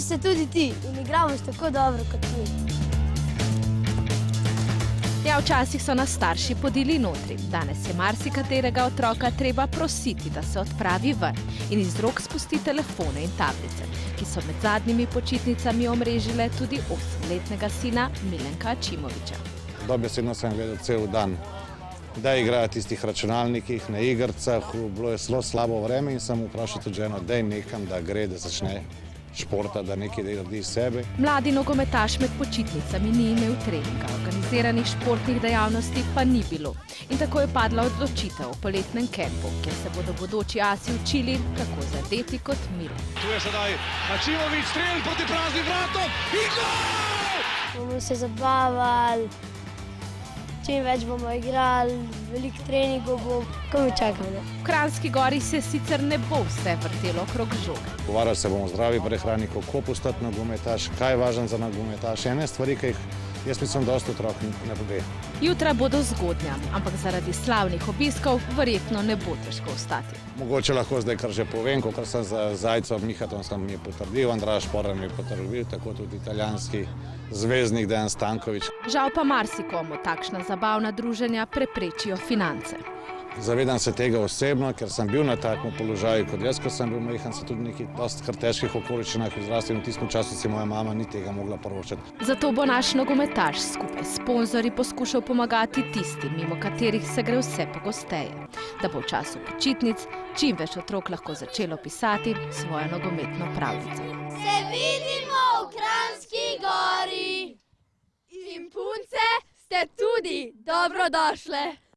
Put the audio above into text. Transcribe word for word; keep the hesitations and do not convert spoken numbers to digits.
ste tudi ti in igramo tako dobro kot mi. Ja, včasih so nas starši podili notri. Danes je marsikaterega otroka treba prositi, da se odpravi ven in iz rok spusti telefone in tablice, ki so med zadnjimi počitnicami omrežile tudi osemletnega sina Milenka Ačimoviča. Dobesedno sem gledal cel dan, da igrajo tistih računalnikih, na igrcah, bilo je zelo slabo vreme in sem vprašal tudi ženo, daj nekam, da gre, da začne športa, da nekaj naredi sebe. Mladi nogometaš med počitnicami ni imel treninga, organiziranih športnih dejavnosti pa ni bilo. In tako je padla odločitev o poletnem kempu, kjer se bodo bodoči asi učili, kako zadeti kot Milen. Tu je sedaj Ačimovič, strel proti praznim vratom in gol! Bomo se zabavali, čim več bomo igrali, veliko treningov bo, ko mi čakamo. V Kranjski Gori se sicer ne bo vse vrtelo okrog žoge. Pogovarjali se bomo o zdravi prehrani, kako postati nogometaš, kaj je važno za nogometaš. Ene stvari, ki jih jaz mislim, da dosti otrok ne pove. Jutra bodo zgodnja, ampak zaradi slavnih obiskov verjetno ne bo težko vstati. Mogoče lahko zdaj kar že povem, kar sem za Zajcem Mihatom sem mi je potrdil, Andraž Šporn mi je potrdil, tako tudi italijanski zvezdnik Dejan Stanković. Žal pa marsikomu takšna zabavna druženja preprečijo finance. Zavedam se tega osebno, ker sem bil na takem položaju kot jaz, ko sem bil majhen, sem tudi nekaj dosti kar težkih okoliščinah izrastel in v tistem času si moja mama ni tega mogla privoščiti. Zato bo naš nogometaš skupaj s sponzorji poskušal pomagati tistim, mimo katerih se gre vse pogosteje, da bo v času počitnic čim več otrok lahko začelo pisati svojo nogometno pravljico. Se vidimo v Kranjski Gori! In punce ste tudi dobrodošle!